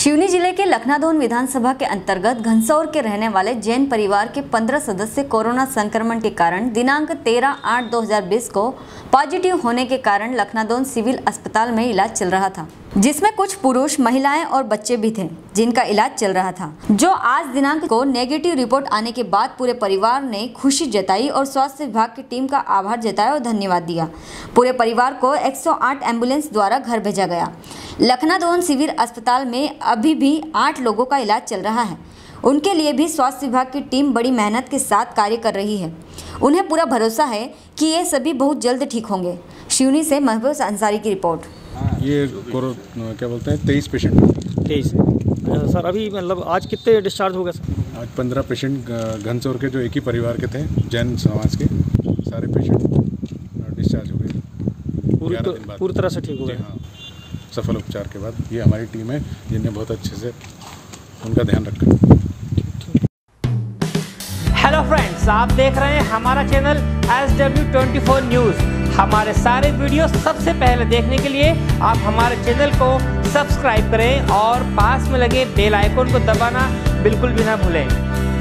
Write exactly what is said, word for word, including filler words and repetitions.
सिवनी जिले के लखनादौन विधानसभा के अंतर्गत घनसौर के रहने वाले जैन परिवार के पंद्रह सदस्य कोरोना संक्रमण के कारण दिनांक तेरह आठ दो हज़ार बीस को पॉजिटिव होने के कारण लखनादौन सिविल अस्पताल में इलाज चल रहा था, जिसमें कुछ पुरुष, महिलाएं और बच्चे भी थे जिनका इलाज चल रहा था। जो आज दिनांक को नेगेटिव रिपोर्ट आने के बाद पूरे परिवार ने खुशी जताई और स्वास्थ्य विभाग की टीम का आभार जताया और धन्यवाद दिया। पूरे परिवार को एक सौ आठ एम्बुलेंस द्वारा घर भेजा गया। लखनादौन सिविल अस्पताल में अभी भी आठ लोगों का इलाज चल रहा है। उनके लिए भी स्वास्थ्य विभाग की टीम बड़ी मेहनत के साथ कार्य कर रही है। उन्हें पूरा भरोसा है कि ये सभी बहुत जल्द ठीक होंगे। सिवनी से महबूब अंसारी की रिपोर्ट। ये क्या बोलते हैं तेईस पेशेंट तेईस सर। अभी मतलब आज कितने डिस्चार्ज हो गए सर? आज पंद्रह पेशेंट घनसौर के जो एक ही परिवार के थे, जैन समाज के सारे पेशेंट डिस्चार्ज हो गए पूरी तो, पूरी तरह से ठीक हो गए। हाँ, सफल उपचार के बाद। ये हमारी टीम है जिनने बहुत अच्छे से उनका ध्यान रखा। हेलो फ्रेंड्स, आप देख रहे हैं हमारा channel S W twenty four news. हमारे सारे वीडियो सबसे पहले देखने के लिए आप हमारे चैनल को सब्सक्राइब करें और पास में लगे बेल आइकन को दबाना बिल्कुल भी ना भूलें।